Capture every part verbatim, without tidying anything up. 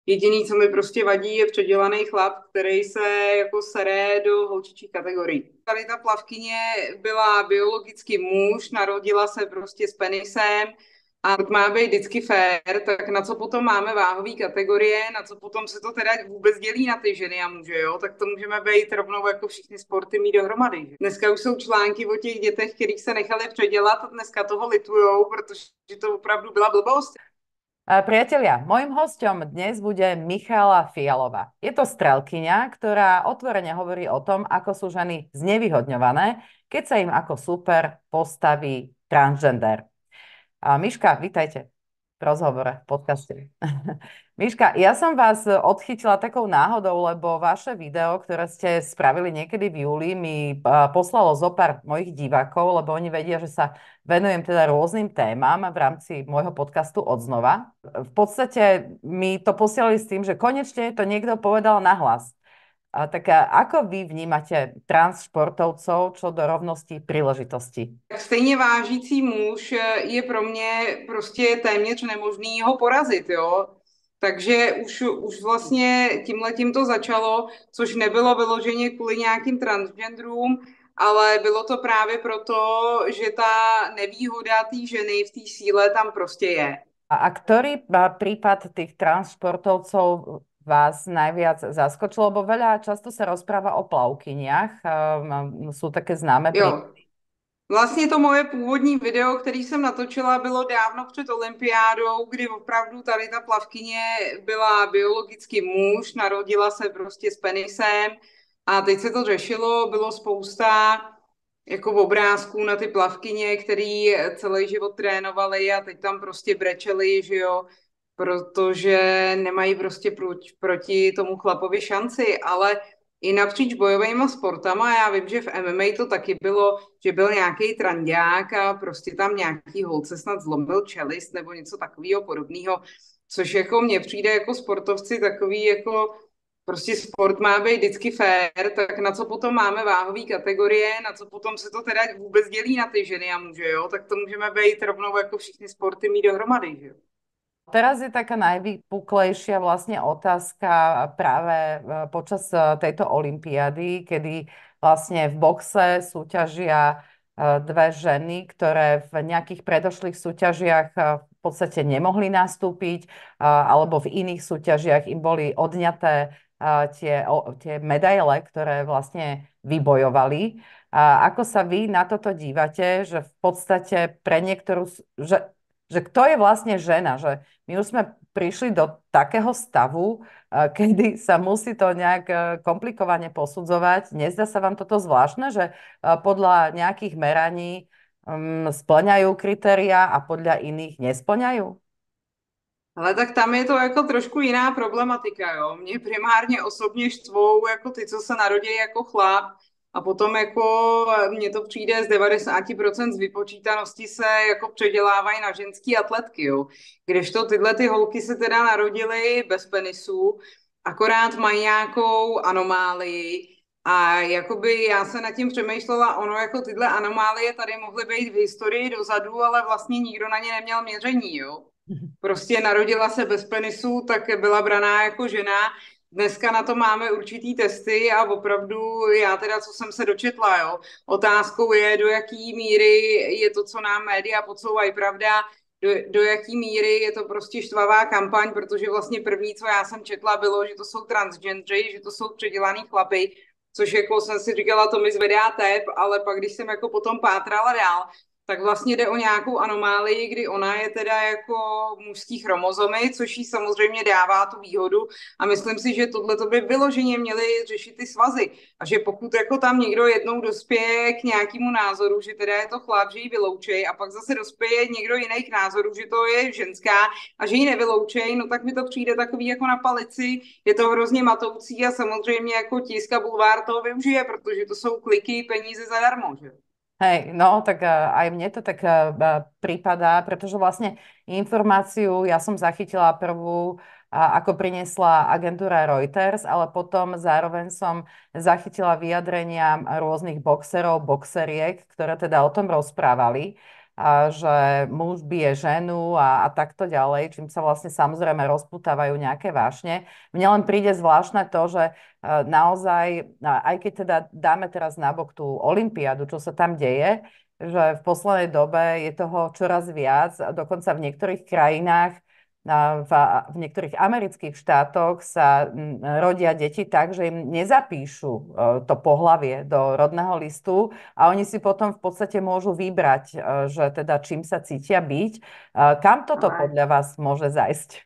Jediný, co mi prostě vadí, je předělaný chlap, který se jako sere do holčičí kategorii. Tady ta plavkyně byla biologicky muž, narodila se prostě s penisem a má být vždycky fér, tak na co potom máme váhové kategorie, na co potom se to teda vůbec dělí na ty ženy a muže, jo? Tak to můžeme být rovnou jako všichni sporty mít dohromady. Že? Dneska už jsou články o těch dětech, kterých se nechali předělat a dneska toho litujou, protože to opravdu byla blbost. Priatelia, mojím hosťom dnes bude Michala Fialová. Je to strelkyňa, ktorá otvorene hovorí o tom, ako sú ženy znevýhodňované, keď sa im ako super postaví transgender. A Miška, vítajte v rozhovore, v podcaste. Miška, ja som vás odchytila takou náhodou, lebo vaše video, ktoré ste spravili niekedy v júli, mi poslalo zo pár mojich divákov, lebo oni vedia, že sa venujem teda rôznym témam v rámci môjho podcastu Odznova. V podstate mi to posielali s tým, že konečne to niekto povedal nahlas. A tak ako vy vnímate trans športovcov čo do rovnosti príležitosti? Stejně vážící muž je pro mě prostě téměř nemožný ho porazit, jo. Takže už, už vlastně tímhletím to začalo, což nebylo vyloženě kvůli nějakým transgenderům, ale bylo to právě proto, že ta nevýhoda té ženy v té síle tam prostě je. A, a ktorý prípad tých trans športovcov vás najviac zaskočil? Lebo veľa často sa rozpráva o plavkyniach. Um, sú také známe Jo, prípady. vlastně to moje původní video, který jsem natočila, bylo dávno před olympiádou, kdy opravdu tady ta plavkyně byla biologicky muž, narodila se prostě s penisem a teď se to řešilo, bylo spousta jako obrázků na ty plavkyně, který celý život trénovali a teď tam prostě brečeli, že jo, protože nemají prostě proti, proti tomu chlapovi šanci, ale i napříč bojovými sportama, já vím, že v M M A to taky bylo, že byl nějaký trandák a prostě tam nějaký holce snad zlomil čelist nebo něco takového podobného, což jako mně přijde jako sportovci takový jako prostě sport má být vždycky fér, tak na co potom máme váhové kategorie, na co potom se to teda vůbec dělí na ty ženy a muže, jo, tak to můžeme být rovnou jako všichni sporty mít dohromady, že jo. Teraz je taká najvypuklejšia vlastne otázka práve e, počas e, tejto olympiády, kedy vlastne v boxe súťažia e, dve ženy, ktoré v nejakých predošlých súťažiach e, v podstate nemohli nastúpiť, alebo v iných súťažiach im boli odňaté tie, tie medaile, ktoré vlastne vybojovali. A ako sa vy na toto dívate, že v podstate pre niektorú, že že kto je vlastne žena, že my už sme prišli do takého stavu, kedy sa musí to nejak komplikovane posudzovať. Nezdá sa vám toto zvláštne, že podľa nejakých meraní um, splňajú kritéria a podľa iných nesplňajú? Ale tak tam je to jako trošku jiná problematika, jo. Mě primárně osobně štvou jako ty, co se narodí jako chlap a potom jako mně to přijde z devadesát procent z vypočítanosti se jako předělávají na ženský atletky, jo. Kdežto tyhle ty holky se teda narodily bez penisu, akorát mají nějakou anomálii a jakoby já se nad tím přemýšlela, ono jako tyhle anomálie tady mohly být v historii dozadu, ale vlastně nikdo na ně neměl měření, jo. Prostě narodila se bez penisu, tak byla braná jako žena. Dneska na to máme určitý testy a opravdu já teda, co jsem se dočetla, jo. Otázkou je, do jaký míry je to, co nám média podsouvají, pravda, do, do jaký míry je to prostě štvavá kampaň, protože vlastně první, co já jsem četla, bylo, že to jsou transgendři, že to jsou předělaný chlapy, což jako jsem si říkala, to mi zvedá tep, ale pak, když jsem jako potom pátrala dál, tak vlastně jde o nějakou anomálii, kdy ona je teda jako mužský chromozomy, což jí samozřejmě dává tu výhodu a myslím si, že tohle to by vyloženě měly řešit ty svazy a že pokud jako tam někdo jednou dospěje k nějakému názoru, že teda je to chlap, že ji vyloučej a pak zase dospěje někdo jiný k názoru, že to je ženská a že ji nevyloučej, no tak mi to přijde takový jako na palici, je to hrozně matoucí a samozřejmě jako tisk a bulvár toho využije, protože to jsou kliky, peníze zadarmo, že? Hej, no tak uh, aj mne to tak uh, prípadá, pretože vlastne informáciu ja som zachytila prvú, uh, ako priniesla agentúra Reuters, ale potom zároveň som zachytila vyjadrenia rôznych boxerov, boxeriek, ktoré teda o tom rozprávali. a že muž bije ženu a, a takto ďalej, čím sa vlastne samozrejme rozputávajú nejaké vášne. Mne len príde zvláštne to, že e, naozaj, a aj keď teda dáme teraz nabok tú olympiádu, čo sa tam deje, že v poslednej dobe je toho čoraz viac, a dokonca v niektorých krajinách, a v, v niektorých amerických štátoch sa m, rodia deti tak, že im nezapíšu e, to pohlavie do rodného listu a oni si potom v podstate môžu vybrať, e, že teda čím sa cítia byť. E, Kam toto Ale podľa vás môže zajsť?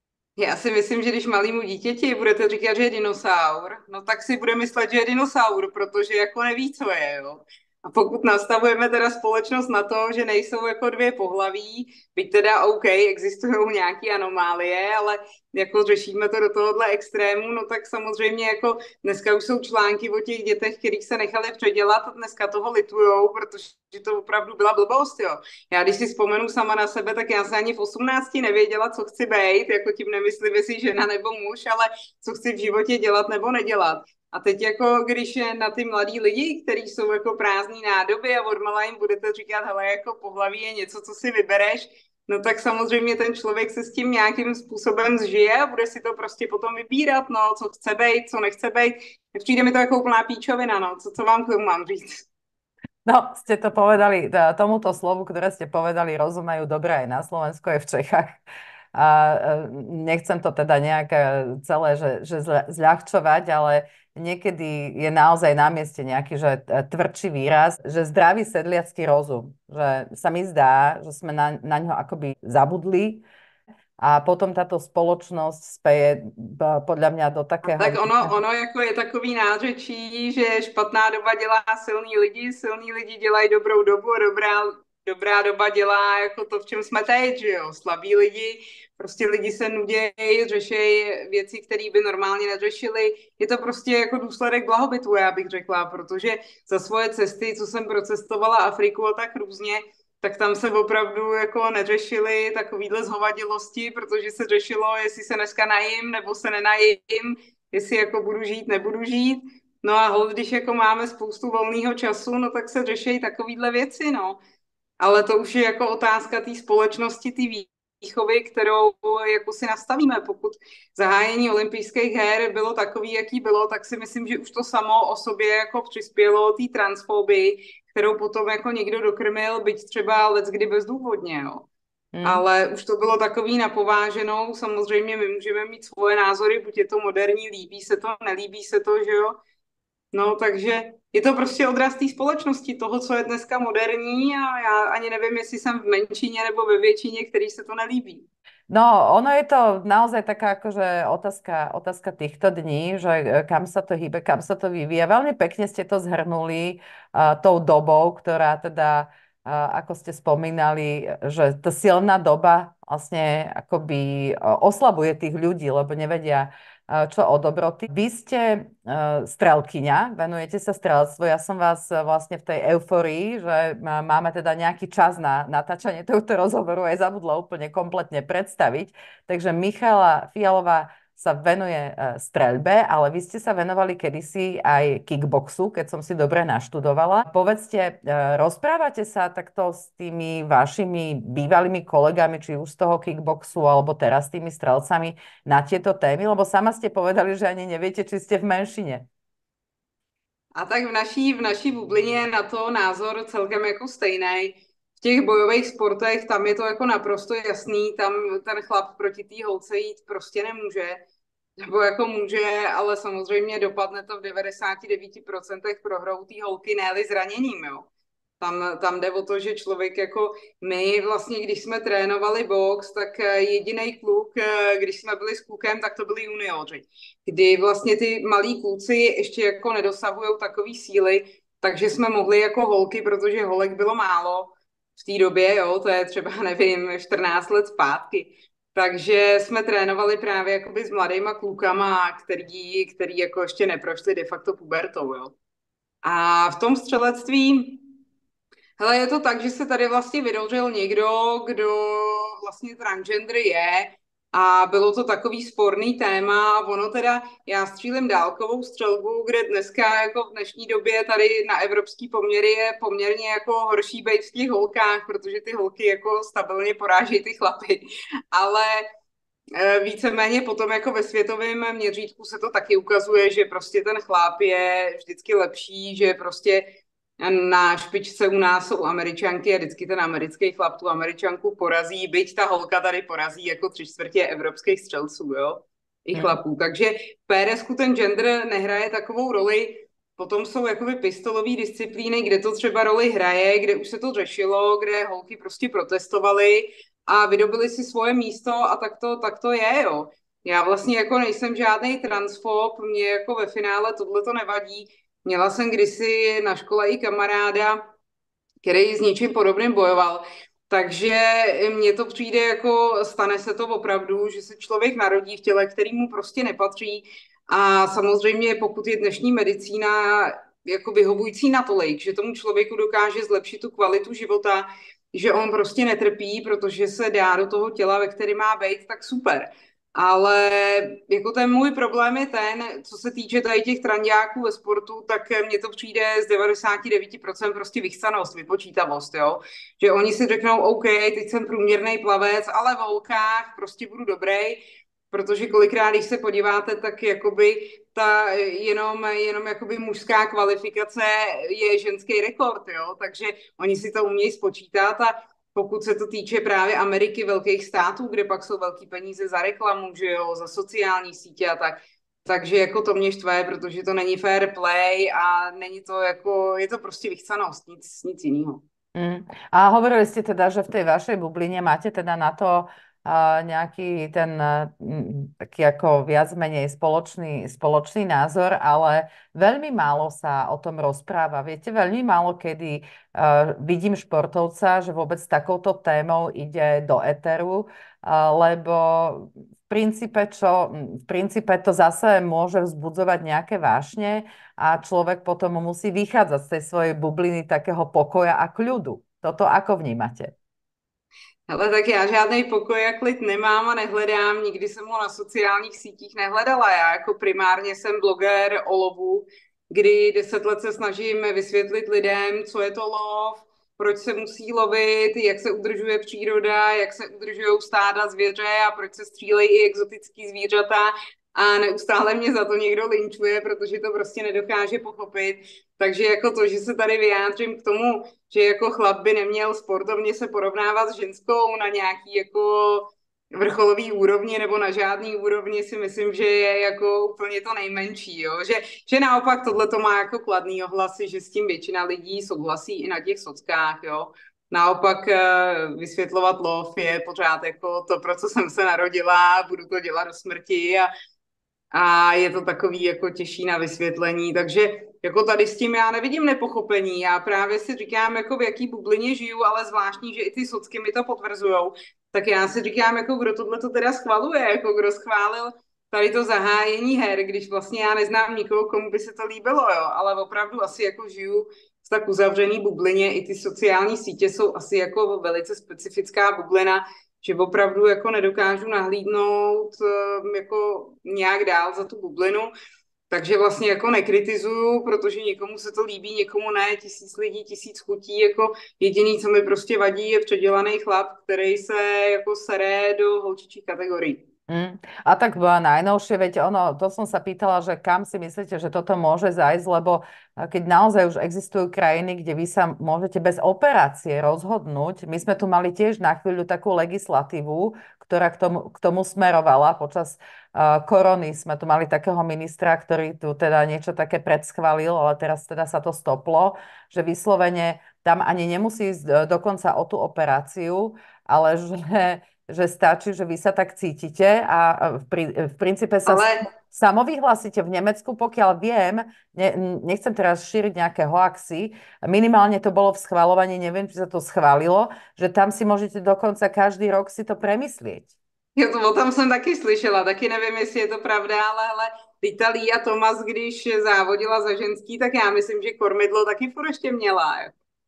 já si myslím, že když malýmu dítěti budete říkat, že je dinosaur, no tak si bude myslet, že je dinosaur, protože jako neví, co je, jo. A pokud nastavujeme teda společnost na to, že nejsou jako dvě pohlaví, byť teda OK, existují nějaké anomálie, ale jako řešíme to do tohohle extrému, no tak samozřejmě jako dneska už jsou články o těch dětech, kterých se nechali předělat a dneska toho litujou, protože to opravdu byla blbost, jo. Já když si vzpomenu sama na sebe, tak já jsem ani v osmnácti nevěděla, co chci být, jako tím nemyslím, jestli žena nebo muž, ale co chci v životě dělat nebo nedělat. A teď jako, když je na ty mladý lidi, kteří jsou jako prázdní nádoby a odmala jim budete říkat, hele, jako pohlaví je něco, co si vybereš, no tak samozřejmě ten člověk se s tím nějakým způsobem zžije a bude si to prostě potom vybírat, no, co chce být, co nechce být. Přijde mi to jako úplná píčovina, no, co, co vám k tomu mám říct? No, ste to povedali, t- tomuto slovu, ktoré ste povedali, rozumejú dobre aj na Slovensku, aj v Čechách. A e, nechcem to teda nejak e, celé, že, že zľa- zľahčovať, ale niekedy je naozaj na mieste nejaký, že e, tvrdší výraz, že zdravý sedliacky rozum. Že sa mi zdá, že sme na, na ňo akoby zabudli a potom táto spoločnosť speje b- podľa mňa do A takého... tak ono, ono jako je takový nářečí, že špatná doba dělá silný lidi, silní lidi dělají dobrou dobu a dobrá, dobrá doba dělá jako to, v čem jsme teď, že jo, slabí lidi, prostě lidi se nudějí, řešejí věci, které by normálně neřešili. Je to prostě jako důsledek blahobytu, já bych řekla, protože za svoje cesty, co jsem procestovala Afriku a tak různě, tak tam se opravdu jako neřešily takovýhle zhovadilosti, protože se řešilo, jestli se dneska najím nebo se nenajím, jestli jako budu žít, nebudu žít. No a hold, když jako máme spoustu volného času, no tak se řeší takovýhle věci, no. Ale to už je jako otázka té společnosti, té výchovy, kterou jako si nastavíme. Pokud zahájení olympijských her bylo takový, jaký bylo, tak si myslím, že už to samo o sobě jako přispělo té transfobii, kterou potom jako někdo dokrmil, byť třeba leckdy bezdůvodně, jo. Hmm. Ale už to bylo takový napováženou, samozřejmě my můžeme mít svoje názory, buď je to moderní, líbí se to, nelíbí se to, že jo. No, takže je to prostě odraz té společnosti, toho, co je dneska moderní a já ani nevím, jestli jsem v menšině nebo ve většině, který se to nelíbí. No, ono je to naozaj taká akože otázka, otázka týchto dní, že e, kam sa to hýbe, kam sa to vyvíja. Veľmi pekne ste to zhrnuli uh, tou dobou, ktorá teda, uh, ako ste spomínali, že tá silná doba vlastne akoby uh, oslabuje tých ľudí, lebo nevedia, uh, čo o dobroty. Vy ste uh, strelkyňa, venujete sa strelectvu. Ja som vás uh, vlastne v tej euforii, že uh, máme teda nejaký čas na natáčanie tohto rozhovoru, aj zabudla úplne kompletne predstaviť. Takže Michala Fialová sa venuje uh, streľbe, ale vy ste sa venovali kedysi aj kickboxu, keď som si dobre naštudovala. Povedzte, uh, rozprávate sa takto s tými vašimi bývalými kolegami, či už z toho kickboxu, alebo teraz s tými strelcami na tieto témy? Lebo sama ste povedali, že ani neviete, či ste v menšine. A tak v naší, v naší bublině je na to názor celkem jako stejný. V těch bojových sportech tam je to jako naprosto jasný, tam ten chlap proti té holce jít prostě nemůže. Nebo jako může, ale samozřejmě dopadne to v devadesát devět procent prohrou té holky, ne-li zraněním, jo. Tam, tam jde o to, že člověk jako my vlastně, když jsme trénovali box, tak jediný kluk, když jsme byli s klukem, tak to byli junioři. Kdy vlastně ty malí kluci ještě jako nedosahují takový síly, takže jsme mohli jako holky, protože holek bylo málo v té době, jo, to je třeba, nevím, čtrnáct let zpátky. Takže jsme trénovali právě jakoby s mladýma klukama, který, který jako ještě neprošli de facto pubertou, jo. A v tom střelectví hele, je to tak, že se tady vlastně vydořil někdo, kdo vlastně transgender je a bylo to takový sporný téma. Ono teda, já střílím dálkovou střelbu, kde dneska jako v dnešní době tady na evropský poměry je poměrně jako horší být v těch holkách, protože ty holky jako stabilně porážejí ty chlapy. Ale e, víceméně potom jako ve světovém měřítku se to taky ukazuje, že prostě ten chlap je vždycky lepší, že prostě na špičce u nás jsou Američanky a vždycky ten americký chlap tu Američanku porazí, byť ta holka tady porazí jako tři čtvrtě evropských střelců, jo, i chlapů. Takže v P R S ku ten gender nehraje takovou roli. Potom jsou jakoby pistolové disciplíny, kde to třeba roli hraje, kde už se to řešilo, kde holky prostě protestovaly a vydobily si svoje místo a tak to, tak to je, jo. Já vlastně jako nejsem žádný transfob, mě jako ve finále tohle to nevadí. Měla jsem kdysi na škole i kamaráda, který s něčím podobným bojoval. Takže mně to přijde jako, stane se to opravdu, že se člověk narodí v těle, který mu prostě nepatří. A samozřejmě pokud je dnešní medicína jako vyhovující natolik, že tomu člověku dokáže zlepšit tu kvalitu života, že on prostě netrpí, protože se dá do toho těla, ve kterém má být, tak super. Ale jako ten můj problém je ten, co se týče tady těch tranďáků ve sportu, tak mně to přijde z devadesát devět procent prostě vychcanost, vypočítavost, jo. Že oni si řeknou, OK, teď jsem průměrný plavec, ale v holkách prostě budu dobrý, protože kolikrát, když se podíváte, tak jakoby ta jenom, jenom jakoby mužská kvalifikace je ženský rekord, jo. Takže oni si to umějí spočítat a pokud se to týče právě Ameriky, velkých států, kde pak jsou velký peníze za reklamu, že jo, za sociální sítě a tak. Takže jako to mě štve, protože to není fair play a není to jako, je to prostě vychcanost, nic, nic jiného. Mm. A hovorili ste teda, že v tej vašej bubline máte teda na to uh, nejaký ten uh, taký ako viac menej spoločný, spoločný názor, ale veľmi málo sa o tom rozpráva. Viete, veľmi málo kedy uh, vidím športovca, že vôbec s takouto témou ide do éteru, uh, lebo v princípe, čo, v princípe to zase môže vzbudzovať nejaké vášne a človek potom musí vychádzať z tej svojej bubliny takého pokoja a kľudu. Toto ako vnímate? Ale tak já žádný pokoj a klid nemám a nehledám, nikdy jsem ho na sociálních sítích nehledala. Já jako primárně jsem bloger o lovu, kdy deset let se snažím vysvětlit lidem, co je to lov, proč se musí lovit, jak se udržuje příroda, jak se udržují stáda zvěře a proč se střílejí i exotický zvířata. A neustále mě za to někdo linčuje, protože to prostě nedokáže pochopit. Takže jako to, že se tady vyjádřím k tomu, že jako chlap by neměl sportovně se porovnávat s ženskou na nějaký jako vrcholový úrovni nebo na žádný úrovni, si myslím, že je jako úplně to nejmenší, jo? Že, že naopak tohle to má jako kladný ohlasy, že s tím většina lidí souhlasí i na těch sockách, jo. Naopak vysvětlovat lov je pořád jako to, pro co jsem se narodila, budu to dělat do smrti a a je to takový jako těžší na vysvětlení, takže jako tady s tím já nevidím nepochopení, já právě si říkám, jako v jaký bublině žiju, ale zvláštní, že i ty socky mi to potvrzujou, tak já si říkám, jako kdo tohle to teda schvaluje, jako kdo schválil tady to zahájení her, když vlastně já neznám nikoho, komu by se to líbilo, jo, ale opravdu asi jako žiju v tak uzavřený bublině, i ty sociální sítě jsou asi jako velice specifická bublina, že opravdu jako nedokážu nahlídnout jako nějak dál za tu bublinu, takže vlastně jako nekritizuju, protože někomu se to líbí, někomu ne, tisíc lidí, tisíc chutí, jako jediný, co mi prostě vadí, je předělaný chlap, který se jako sere do holčičích kategorií. Mm. A tak najnovšie, veď ono, to som sa pýtala, že kam si myslíte, že toto môže zájsť, lebo keď naozaj už existujú krajiny, kde vy sa môžete bez operácie rozhodnúť, my sme tu mali tiež na chvíľu takú legislatívu, ktorá k tomu, k tomu smerovala. Počas uh, korony sme tu mali takého ministra, ktorý tu teda niečo také predschválil, ale teraz teda sa to stoplo, že vyslovene tam ani nemusí ísť dokonca o tú operáciu, ale že že stačí, že vy sa tak cítite a v, pri, v princípe sa Ale... samovyhlasíte v Nemecku, pokiaľ viem, ne, nechcem teraz šíriť nejaké hoaxy, minimálne to bolo v schvaľovaní, neviem, či sa to schválilo, že tam si môžete dokonca každý rok si to premyslieť. Jo, to o tom jsem taky slyšela, taky nevím, jestli je to pravda, ale hele, Rita Tomas, když závodila za ženský, tak já myslím, že kormidlo taky furt ještě měla.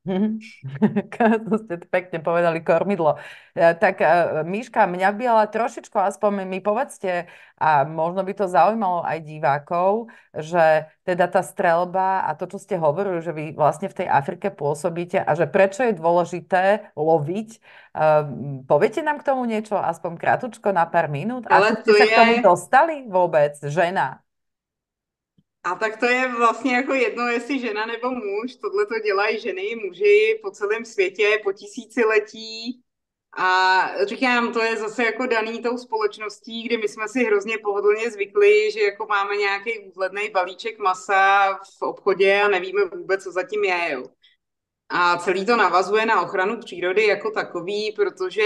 Mhm. To ste pekne povedali, kormidlo. E, Tak e, Miška, mňa by ale trošičku aspoň mi povedzte, a možno by to zaujímalo aj divákov, že teda tá streľba a to, čo ste hovorili, že vy vlastne v tej Afrike pôsobíte a že prečo je dôležité loviť. E, Poviete nám k tomu niečo, aspoň kratučko na pár minút? Ako Ale ste to sa k tomu je, dostali vôbec, žena? a tak to je vlastně jako jedno, jestli žena nebo muž. Tohle to dělají ženy i muži po celém světě, po tisíciletí. A říkám, to je zase jako daný tou společností, kdy my jsme si hrozně pohodlně zvykli, že jako máme nějaký úhledný balíček masa v obchodě a nevíme vůbec, co zatím je. Jo. A celý to navazuje na ochranu přírody jako takový, protože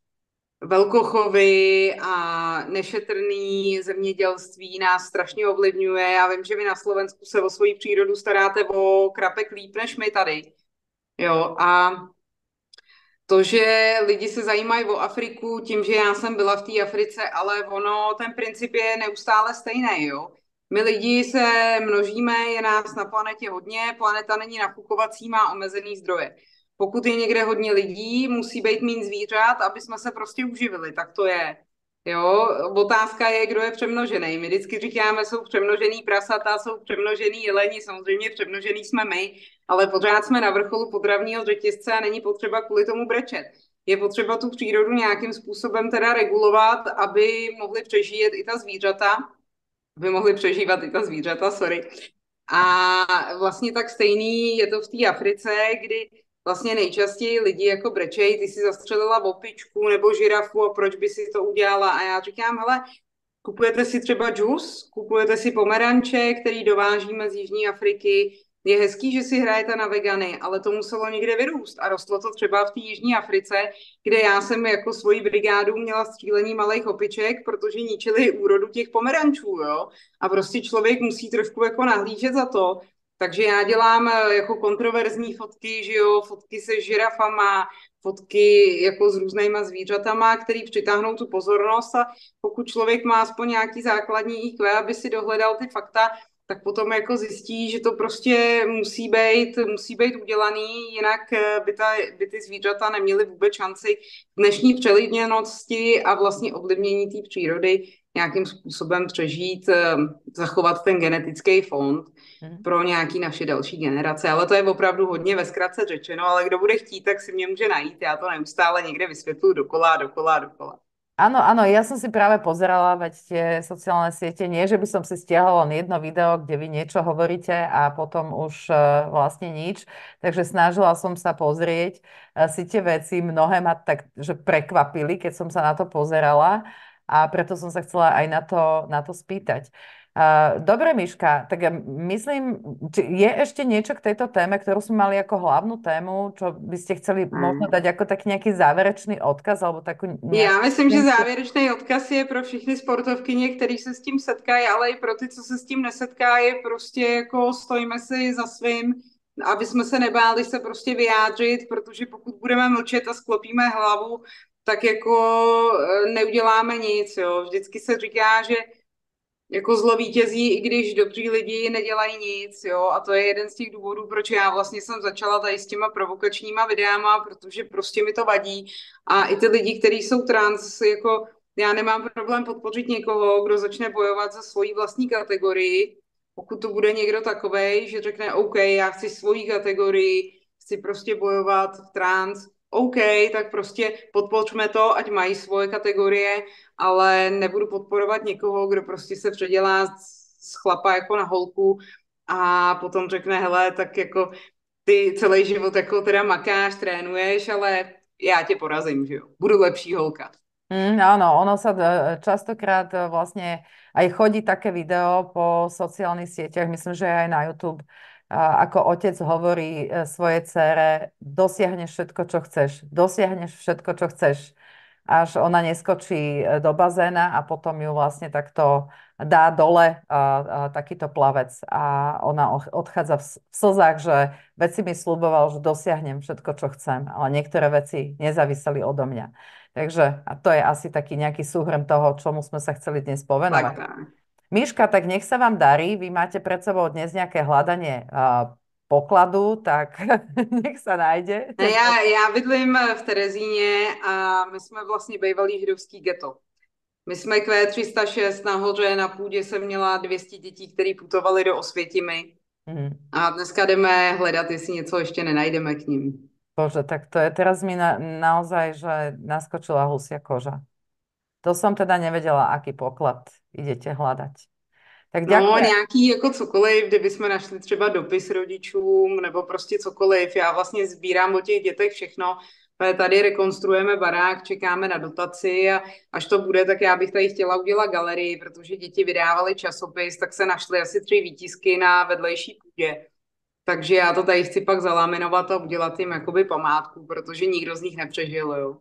velkochovy a nešetrný zemědělství nás strašně ovlivňuje. Já vím, že vy na Slovensku se o svoji přírodu staráte o krapek líp než my tady. Jo, a to, že lidi se zajímají o Afriku tím, že já jsem byla v té Africe, ale ono, ten princip je neustále stejný, jo. My lidi se množíme, je nás na planetě hodně, planeta není nafukovací, má omezený zdroje. Pokud je někde hodně lidí, musí být méně zvířat, aby jsme se prostě uživili, tak to je. Jo, otázka je, kdo je přemnožený. My vždycky říkáme, jsou přemnožený prasata, jsou přemnožený jeleni, samozřejmě přemnožený jsme my, ale pořád jsme na vrcholu potravního řetězce a není potřeba kvůli tomu brečet. Je potřeba tu přírodu nějakým způsobem teda regulovat, aby mohly přežít i ta zvířata, aby mohly přežívat i ta zvířata, sorry. A vlastně tak stejný je to v té Africe, kdy vlastně nejčastěji lidi jako brečej, ty si zastřelila opičku nebo žirafu a proč by si to udělala? A já říkám, hele, kupujete si třeba džus, kupujete si pomeranče, který dovážíme z Jižní Afriky. Je hezký, že si hrajete na vegany, ale to muselo někde vyrůst a rostlo to třeba v té Jižní Africe, kde já jsem jako svoji brigádu měla střílení malých opiček, protože ničili úrodu těch pomerančů, jo. A prostě člověk musí trošku jako nahlížet za to. Takže já dělám jako kontroverzní fotky, že jo, fotky se žirafama, fotky jako s různýma zvířatama, který přitáhnou tu pozornost a pokud člověk má aspoň nějaký základní í kvé, aby si dohledal ty fakta, tak potom jako zjistí, že to prostě musí být, musí být udělaný, jinak by, ta, by ty zvířata neměly vůbec šanci v dnešní přelidněnosti a vlastně ovlivnění té přírody nějakým způsobem přežít, zachovat ten genetický fond pro nějaký naše další generace. Ale to je opravdu hodně ve zkratce řečeno, ale kdo bude chtít, tak si mě může najít. Já to neustále někde vysvětluji dokola, dokola, dokola. Áno, áno, ja som si práve pozerala, veď tie sociálne siete, nie, že by som si stiahla len jedno video, kde vy niečo hovoríte a potom už uh, vlastne nič, takže snažila som sa pozrieť uh, si tie veci, mnohé ma tak, že prekvapili, keď som sa na to pozerala a preto som sa chcela aj na to, na to spýtať. Uh, dobre, Miška, tak ja myslím, či je ešte niečo k tejto téme, ktorú sme mali ako hlavnú tému, čo by ste chceli možno dať ako taký nejaký záverečný odkaz alebo takú Já myslím, že nejakú... závěrečný odkaz je pro všechny sportovkyně, který se s tím setkají, ale i pro ty, co se s tím nesetkají, prostě jako stojíme si za svým, aby jsme se nebáli se prostě vyjádřit, protože pokud budeme mlčet a sklopíme hlavu, tak jako neuděláme nic, jo. Vždycky se říká, že jako zlo vítězí, i když dobří lidi nedělají nic, jo, a to je jeden z těch důvodů, proč já vlastně jsem začala tady s těma provokačníma videama, protože prostě mi to vadí a i ty lidi, kteří jsou trans, jako já nemám problém podpořit někoho, kdo začne bojovat za svoji vlastní kategorii, pokud to bude někdo takovej, že řekne OK, já chci svoji kategorii, chci prostě bojovat v trans, OK, tak prostě podpořme to, ať mají svoje kategorie, ale nebudu podporovat někoho, kdo prostě se předělá z chlapa jako na holku a potom řekne, hele, tak jako ty celý život jako teda makáš, trénuješ, ale já tě porazím, že jo, budu lepší holka. Mm, áno, ono sa e, častokrát e, vlastne aj chodí také video po sociálnych sieťach, myslím, že aj na YouTube, a ako otec hovorí e, svojej dcére, dosiahneš všetko, čo chceš, dosiahneš všetko, čo chceš, až ona neskočí e, do bazéna a potom ju vlastne takto dá dole a, a, takýto plavec a ona odchádza v, v slzách, že veci mi sľuboval, že dosiahnem všetko, čo chcem, ale niektoré veci nezáviseli odo mňa. Takže a to je asi taký nejaký súhrn toho, čomu sme sa chceli dnes povenovať. Tak, tak. Miška, tak nech sa vám darí. Vy máte pred sebou dnes nejaké hľadanie uh, pokladu, tak nech sa nájde Ne, ten já, poklad. já bydlím v Terezíně a my jsme vlastně bývalý židovský ghetto. My jsme Q tři sta šest nahoře, na půdě jsem měla dvě stě dětí, které putovaly do Osvětimi. Mhm. A dneska jdeme hledat, jestli něco ještě nenajdeme k ním. Bože, tak to je, teraz mi na, naozaj, že naskočila husia koža. To som teda nevedela, aký poklad idete hľadať. Tak No, ďakujem. nějaký jako cokoliv, kdyby jsme našli třeba dopis rodičům, nebo prostě cokoliv. Já vlastně sbírám o těch dětech všechno. Tady rekonstruujeme barák, čekáme na dotaci a až to bude, tak já bych tady chtěla udělat galerii, protože děti vydávaly časopis, tak se našly asi tři výtisky na vedlejší půdě. Takže já to tady chci pak zalaminovat a udělat jim jakoby památku, protože nikdo z nich nepřežil, jo.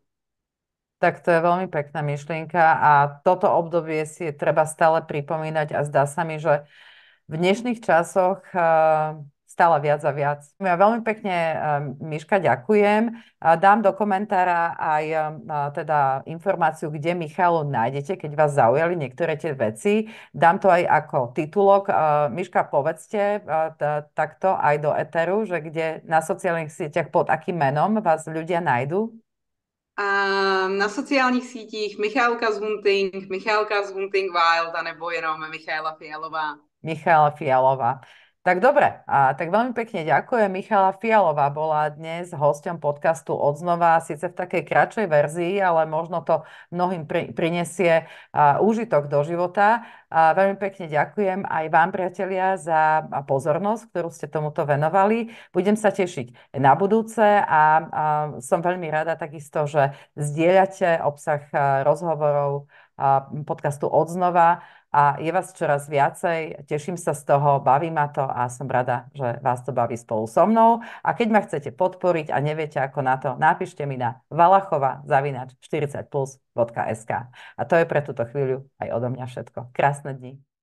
Tak to je veľmi pekná myšlienka a toto obdobie si treba stále pripomínať a zdá sa mi, že v dnešných časoch eh, stále viac a viac. Ja veľmi pekne, eh, Miška, ďakujem. A dám do komentára aj eh, teda informáciu, kde Michalu nájdete, keď vás zaujali niektoré tie veci. Dám to aj ako titulok. Eh, Miška, povedzte eh, t- takto aj do eteru, že kde na sociálnych sieťach pod akým menom vás ľudia nájdú. A na sociálních sítích Michálka z Hunting, Michálka z Hunting Wild, anebo jenom Michaela Fialová. Michala Fialová. Tak dobre, a tak veľmi pekne ďakujem. Michala Fialová bola dnes hosťom podcastu Odznova, síce v takej kratšej verzii, ale možno to mnohým pri, prinesie a, úžitok do života. A veľmi pekne ďakujem aj vám, priatelia, za pozornosť, ktorú ste tomuto venovali. Budem sa tešiť na budúce a, a som veľmi rada takisto, že zdieľate obsah rozhovorov a, podcastu Odznova. A je vás čoraz viacej, teším sa z toho, baví ma to a som rada, že vás to baví spolu so mnou. A keď ma chcete podporiť a neviete ako na to, napíšte mi na valachova zavináč štyridsať plus bodka es ká. A to je pre túto chvíľu aj odo mňa všetko. Krásne dni.